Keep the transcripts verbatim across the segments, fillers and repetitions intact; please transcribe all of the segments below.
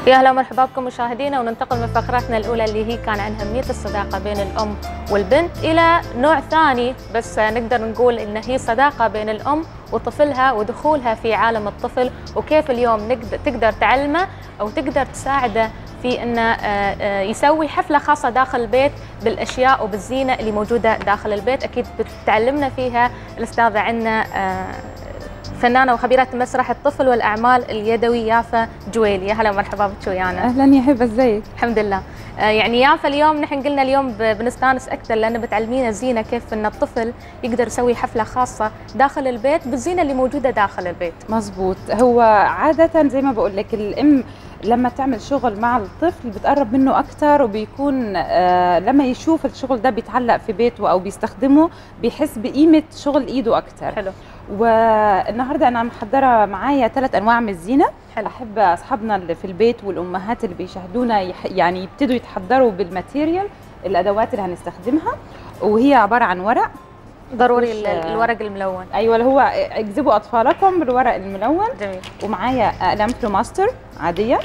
يا هلا ومرحبا بكم مشاهدينا، وننتقل من فقرتنا الأولى اللي هي كان عن أهمية الصداقة بين الأم والبنت إلى نوع ثاني، بس نقدر نقول إن هي صداقة بين الأم وطفلها ودخولها في عالم الطفل، وكيف اليوم نقدر تقدر تعلمه أو تقدر تساعده في إنه يسوي حفلة خاصة داخل البيت بالأشياء وبالزينة اللي موجودة داخل البيت. أكيد بتعلمنا فيها الأستاذة عنا فنانة وخبيرة مسرح الطفل والأعمال اليدوي يافا جويلي. هلا ومرحبا بك ويانا. أهلا يا هبة، ازيك؟ الحمد لله. يعني يافا اليوم نحن قلنا اليوم بنستانس أكثر لأن بتعلمينا زينة، كيف إن الطفل يقدر يسوي حفلة خاصة داخل البيت بالزينة اللي موجودة داخل البيت. مزبوط. هو عادة زي ما بقول لك الأم لما تعمل شغل مع الطفل بتقرب منه أكثر، وبيكون آه لما يشوف الشغل ده بيتعلق في بيته أو بيستخدمه بيحس بقيمة شغل إيده أكثر. حلو. والنهارده أنا محضرة معايا ثلاث أنواع من الزينة. حلو. أحب أصحابنا اللي في البيت والأمهات اللي بيشاهدونا يح يعني يبتدوا يتحضروا بالماتيريال، الأدوات اللي هنستخدمها، وهي عبارة عن ورق. ضروري الورق الملون. ايوه، اللي هو اجذبوا اطفالكم بالورق الملون. جميل. ومعايا اقلام فلوماستر عاديه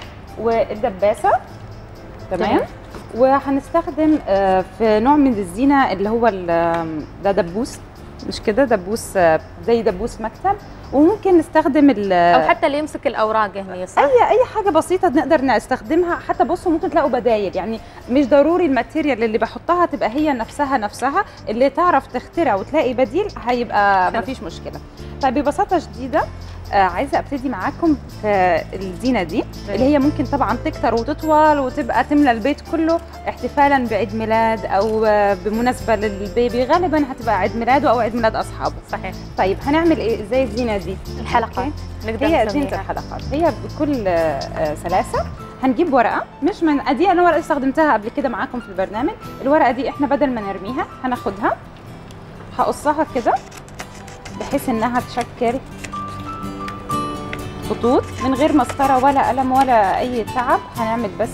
والدباسه. تمام. وهنستخدم في نوع من الزينه اللي هو ده دبوس، مش كده، دبوس زي دبوس مكتب، وممكن نستخدم او حتى اللي يمسك الاوراق هنا، صح؟ اي اي حاجه بسيطه نقدر نستخدمها. حتى بصوا ممكن تلاقوا بدايل، يعني مش ضروري الماتيريال اللي بحطها تبقى هي نفسها نفسها، اللي تعرف تخترع وتلاقي بديل هيبقى ما فيش مشكله. طيب ببساطه شديده آه عايزه ابتدي معاكم في الزينه دي اللي هي ممكن طبعا تكتر وتطول وتبقى تملى البيت كله احتفالا بعيد ميلاد او بمناسبه للبيبي، غالبا هتبقى عيد ميلاده او عيد ميلاد اصحابه. صحيح. طيب هنعمل ايه زي الزينه دي؟ الحلقات. نقدر هي زينه الحلقات، هي بكل آه سلاسه. هنجيب ورقه، مش من دي انا ورقه استخدمتها قبل كده معاكم في البرنامج. الورقه دي احنا بدل ما نرميها هناخدها هقصها كده بحيث انها تشكل خطوط من غير مسطره ولا قلم ولا اي تعب. هنعمل بس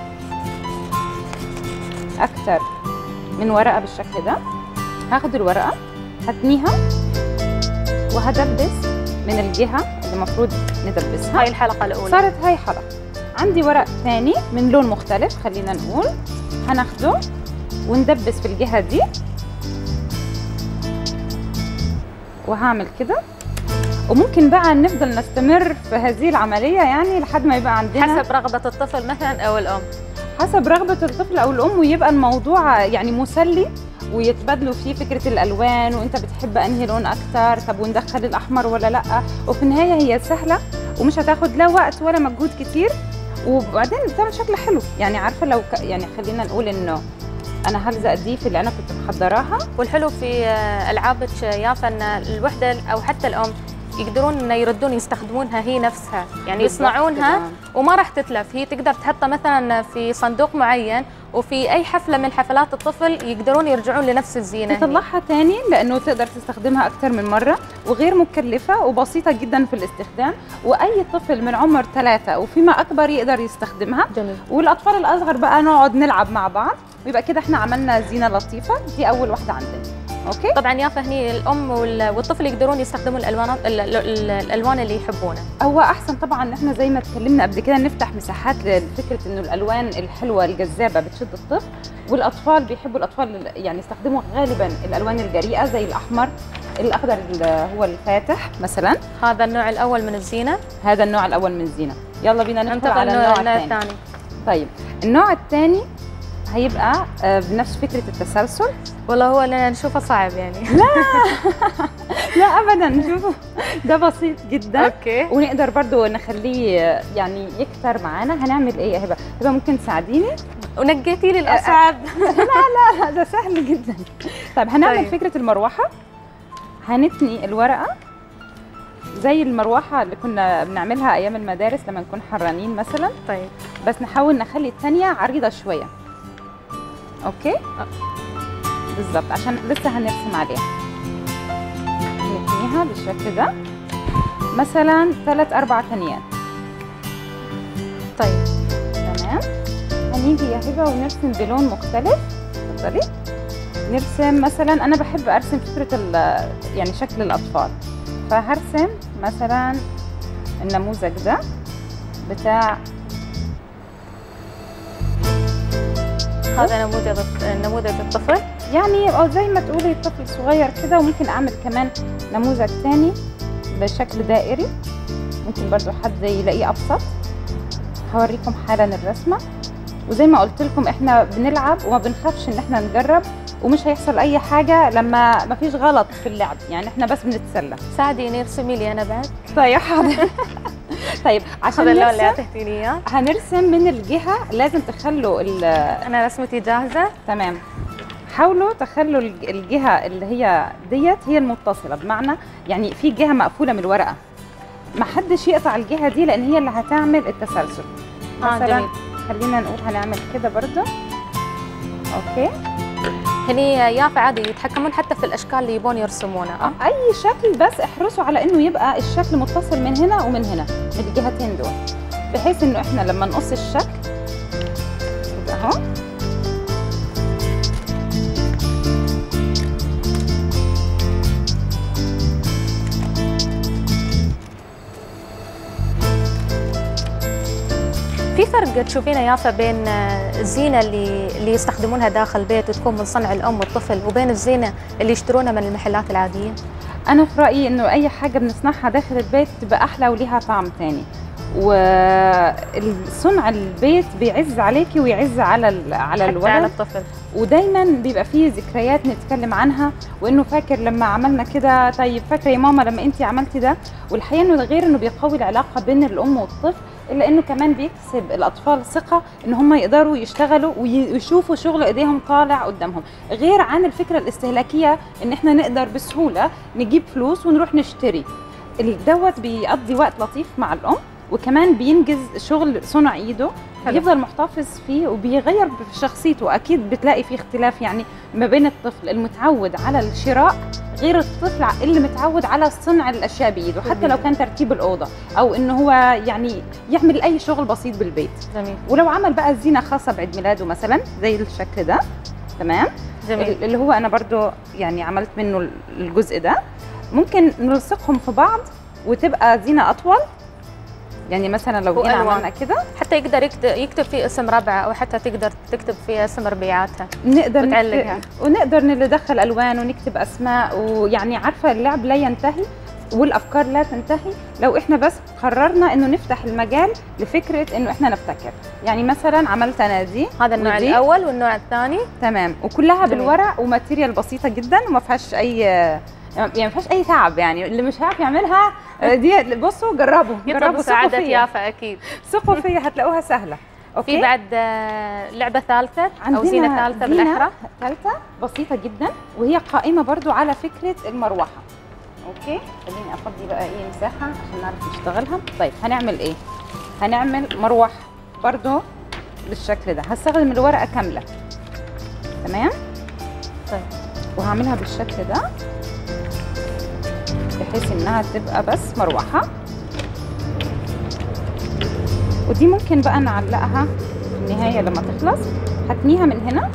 اكتر من ورقه بالشكل ده. هاخد الورقه هتنيها وهدبس من الجهه اللي المفروض ندبسها. هاي الحلقه الاولى صارت هاي حلقه. عندي ورق ثاني من لون مختلف، خلينا نقول هناخده وندبس في الجهه دي، وهعمل كده. وممكن بقى نفضل نستمر في هذه العمليه يعني لحد ما يبقى عندنا حسب رغبه الطفل مثلا او الام، حسب رغبه الطفل او الام، ويبقى الموضوع يعني مسلي ويتبادلوا فيه فكره الالوان، وانت بتحب انهي لون اكتر، طب وندخل الاحمر ولا لا. وفي النهايه هي سهله ومش هتاخد لا وقت ولا مجهود كتير، وبعدين بتعمل شكل حلو. يعني عارفه لو ك... يعني خلينا نقول انه انا هلزق دي في اللي انا كنت محضراها. والحلو في العابك يافا ان الوحده او حتى الام يقدرون انه يردون يستخدمونها هي نفسها، يعني يصنعونها وما راح تتلف. هي تقدر تحطها مثلا في صندوق معين، وفي اي حفله من حفلات الطفل يقدرون يرجعون لنفس الزينه، تطلعها ثاني لانه تقدر تستخدمها اكثر من مره، وغير مكلفه وبسيطه جدا في الاستخدام، واي طفل من عمر ثلاثه وفيما اكبر يقدر يستخدمها. جميل. والاطفال الاصغر بقى نقعد نلعب مع بعض، ويبقى كده احنا عملنا زينه لطيفه. دي اول واحده عندنا. اوكي. طبعا يافا هني الام والطفل يقدرون يستخدموا الالوان الالوان اللي يحبونها. هو احسن طبعا ان احنا زي ما اتكلمنا قبل كده نفتح مساحات لفكره انه الالوان الحلوه الجذابه بتشد الطفل، والاطفال بيحبوا الاطفال يعني يستخدموا غالبا الالوان الجريئه زي الاحمر، الاخضر اللي هو الفاتح مثلا. هذا النوع الاول من الزينه. هذا النوع الاول من الزينه. يلا بينا ندخل على النوع, النوع الثاني. طيب النوع الثاني هيبقى بنفس فكره التسلسل. والله هو اللي نشوفه صعب يعني. لا لا ابدا، نشوفه ده بسيط جدا. اوكي. ونقدر برضو نخليه يعني يكتر معانا. هنعمل ايه يا هبه؟ هبه ممكن تساعديني؟ ونقيتي لي الاصعب. لا لا ده سهل جدا. طيب هنعمل طيب. فكره المروحه. هنتني الورقه زي المروحه اللي كنا بنعملها ايام المدارس لما نكون حرانين مثلا. طيب بس نحاول نخلي الثانيه عريضه شويه. اوكي بالظبط عشان لسه هنرسم عليها. نتنيها بالشكل ده مثلا ثلاث اربع ثانيات. طيب تمام. هنيجي يا هبه ونرسم بلون مختلف. اتفضلي. نرسم مثلا، انا بحب ارسم فكره يعني شكل الاطفال، فهرسم مثلا النموذج ده بتاع هذا نموذج نموذج الطفل، يعني او زي ما تقولي الطفل صغير كده. وممكن اعمل كمان نموذج تاني بشكل دائري، ممكن برضو حد يلاقيه ابسط. هوريكم حالا الرسمه. وزي ما قلت لكم احنا بنلعب وما بنخافش ان احنا نجرب، ومش هيحصل اي حاجه لما ما فيش غلط في اللعب، يعني احنا بس بنتسلى. ساعديني ارسمي لي انا بعد. طيب حاضر. طيب عشان هذا اللون اللي نرسم اعطيتيني اياه. هنرسم من الجهه، لازم تخلوا ال انا رسمتي جاهزه. تمام. حاولوا تخلوا الج- الجهه اللي هي ديت هي المتصله، بمعنى يعني في جهه مقفوله من الورقه، ما حدش يقطع الجهه دي لان هي اللي هتعمل التسلسل. اه مثلا جميل. خلينا نقول هنعمل كده برضه. اوكي. هني يافا عادي يتحكمون حتى في الاشكال اللي يبون يرسمونها. اي شكل، بس احرصوا على انه يبقى الشكل متصل من هنا ومن هنا، من الجهتين دول، بحيث انه احنا لما نقص الشكل يبقى اهو. في فرق تشوفينه يافا بين الزينه اللي اللي يستخدمونها داخل البيت وتكون من صنع الام والطفل، وبين الزينه اللي يشترونها من المحلات العاديه؟ انا في رايي انه اي حاجه بنصنعها داخل البيت تبقى احلى وليها طعم تاني، وصنع البيت بيعز عليكي ويعز على ال- على حتى الولد، على الطفل. ودايما بيبقى فيه ذكريات نتكلم عنها، وانه فاكر لما عملنا كده، طيب فاكره يا ماما لما انت عملتي ده. والحقيقه انه غير انه بيقوي العلاقه بين الام والطفل، الا انه كمان بيكسب الاطفال ثقه ان هم يقدروا يشتغلوا ويشوفوا شغل ايديهم طالع قدامهم، غير عن الفكره الاستهلاكيه ان احنا نقدر بسهوله نجيب فلوس ونروح نشتري. دوت بيقضي وقت لطيف مع الام، وكمان بينجز شغل صنع ايده، بيفضل محتفظ فيه وبيغير في شخصيته. اكيد بتلاقي فيه اختلاف يعني ما بين الطفل المتعود على الشراء غير الطفل اللي متعود على صنع الاشياء بايده، حتى لو كان ترتيب الاوضه او انه هو يعني يعمل اي شغل بسيط بالبيت. جميل. ولو عمل بقى زينه خاصه بعيد ميلاده مثلا زي الشكل ده، تمام، جميل. اللي هو انا برضو يعني عملت منه الجزء ده، ممكن نلصقهم في بعض وتبقى زينه اطول. يعني مثلا لو جينا وألوان. عملنا كده حتى يقدر يكت- يكتب فيه اسم ربعه، او حتى تقدر تكتب فيه اسم ربيعاتها نقدر وتعلقها. نكتب ونقدر ندخل الوان ونكتب اسماء، ويعني عارفه اللعب لا ينتهي والافكار لا تنتهي لو احنا بس قررنا انه نفتح المجال لفكره انه احنا نبتكر. يعني مثلا عملت انا دي، هذا النوع ودي. الاول والنوع الثاني. تمام، وكلها جميل. بالورق وماتيريال بسيطه جدا وما فيهاش اي يعني ما فيهاش اي تعب. يعني اللي مش عارف يعملها دي بصوا جربوا يطلب جربوا ثقوا مساعدة فيا، يافا اكيد. ثقوا فيا هتلاقوها سهله. اوكي. في بعد آه، لعبة ثالثة أو زينة ثالثة زينة بالأحرى. ثالثة بسيطة جدا، وهي قائمة برضو على فكرة المروحة. اوكي، خليني افضي بقى ايه مساحة عشان نعرف نشتغلها. طيب هنعمل ايه؟ هنعمل مروحة برضو بالشكل ده، هستخدم الورقة كاملة. تمام؟ طيب. وهعملها بالشكل ده بحيث انها تبقى بس مروحة، ودي ممكن بقى نعلقها في النهاية لما تخلص. هتنيها من هنا،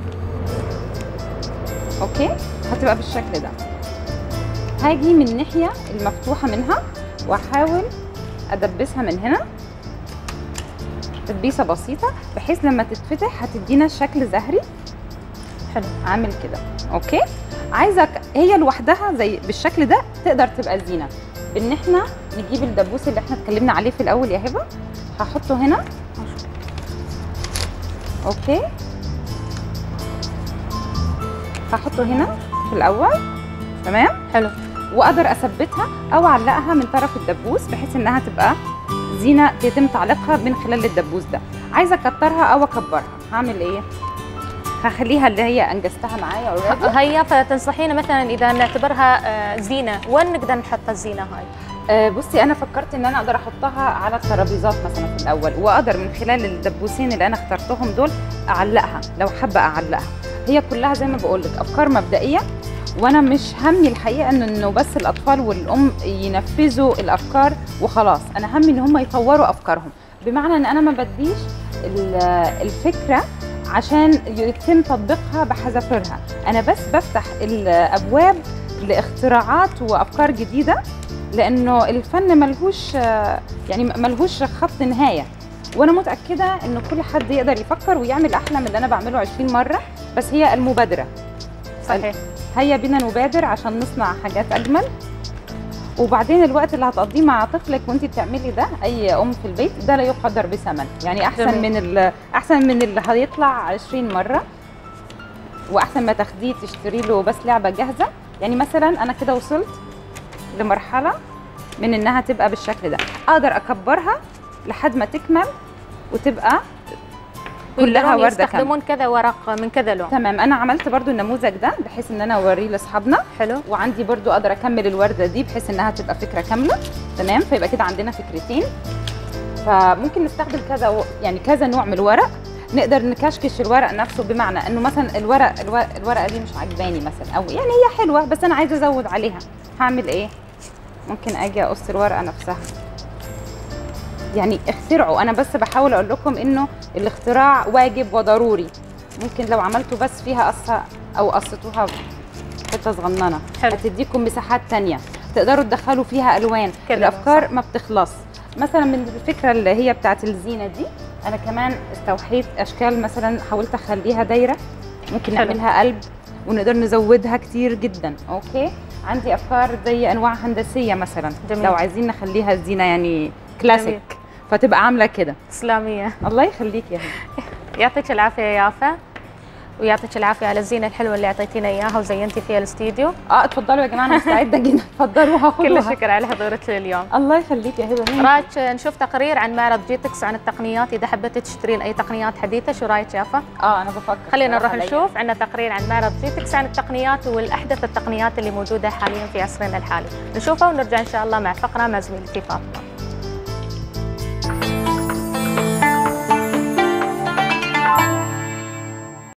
اوكي، هتبقى بالشكل ده. هاجي من الناحية المفتوحة منها واحاول ادبسها من هنا تدبيسة بسيطة، بحيث لما تتفتح هتدينا شكل زهري حلو. عامل كده. اوكي، عايزك هي لوحدها زي بالشكل ده تقدر تبقى زينة، بان احنا نجيب الدبوس اللي احنا اتكلمنا عليه في الاول يا هبة، هحطه هنا. اوكي، هحطه هنا في الاول. تمام، حلو. واقدر اثبتها او اعلقها من طرف الدبوس بحيث انها تبقى زينه يتم تعليقها من خلال الدبوس ده. عايزه اكترها او اكبرها، هعمل ايه؟ هخليها اللي هي انجزتها معايا اوريدي. هيا فتنصحينا مثلا اذا نعتبرها آه، زينه، وين نقدر نحط الزينه هاي؟ آه بصي، انا فكرت ان انا اقدر احطها على الترابيزات مثلا في الاول، واقدر من خلال الدبوسين اللي انا اخترتهم دول اعلقها لو حابه اعلقها. هي كلها زي ما بقول لك افكار مبدئيه، وانا مش همي الحقيقه انه انه بس الاطفال والام ينفذوا الافكار وخلاص، انا همي ان هم يطوروا افكارهم، بمعنى ان انا ما بديش الفكره عشان يتم تطبيقها بحذافيرها، انا بس بفتح الابواب لاختراعات وافكار جديده، لانه الفن ملهوش يعني ملهوش خط نهايه، وانا متاكده ان كل حد يقدر يفكر ويعمل احلى من اللي انا بعمله عشرين مره، بس هي المبادره. صحيح. هيا بينا نبادر عشان نصنع حاجات اجمل. وبعدين الوقت اللي هتقضيه مع طفلك وانت بتعملي ده، اي ام في البيت، ده لا يقدر بثمن. يعني احسن جميل. من ال- احسن من اللي هيطلع عشرين مره، واحسن ما تاخديه تشتري له بس لعبه جاهزه. يعني مثلا انا كده وصلت لمرحله من انها تبقى بالشكل ده، اقدر اكبرها لحد ما تكمل وتبقى كلها ورده. يستخدمون كذا ورق من كذا لون. تمام. انا عملت برضو النموذج ده بحيث ان انا اوريه لاصحابنا. حلو. وعندي برضو اقدر اكمل الورده دي بحيث انها تبقى فكره كامله. تمام. فيبقى كده عندنا فكرتين. فممكن نستخدم كذا و... يعني كذا نوع من الورق. نقدر نكشكش الورق نفسه، بمعنى انه مثلا الورق الورق الورقه دي مش عجباني مثلا، او يعني هي حلوه بس انا عايزه ازود عليها. هعمل ايه؟ ممكن اجي اقص الورقه نفسها. يعني اخترعوا. انا بس بحاول اقول لكم انه الاختراع واجب وضروري. ممكن لو عملتوا بس فيها قصه او قصتوها حته صغننه هتديكم مساحات تانية تقدروا تدخلوا فيها الوان. الافكار ما بتخلص. مثلا من الفكره اللي هي بتاعت الزينه دي، انا كمان استوحيت اشكال. مثلا حاولت اخليها دايره، ممكن نعملها قلب ونقدر نزودها كتير جدا. اوكي. عندي افكار زي انواع هندسيه مثلا. جميل. لو عايزين نخليها زينه يعني كلاسيك. جميل. فتبقى عامله كده اسلاميه. الله يخليك يا هي. يعطيك العافيه يا يافا، ويعطيك العافيه على الزينه الحلوه اللي اعطيتينا اياها وزينتي فيها الاستديو. اه اتفضلوا يا جماعه، انا مستعده جدا. اتفضلوها خدوها. كل الشكر على حضورك لليوم. الله يخليك يا هبه. رايك نشوف تقرير عن معرض جيتكس عن التقنيات، اذا حبيتي تشترين اي تقنيات حديثه، شو رايك يافا؟ اه انا بفكر. خلينا نروح نشوف. عندنا تقرير عن معرض جيتكس عن التقنيات والاحدث التقنيات اللي موجوده حاليا في عصرنا الحالي، نشوفه ونرجع ان شاء الله مع فقره مع زميلتي فاطمه.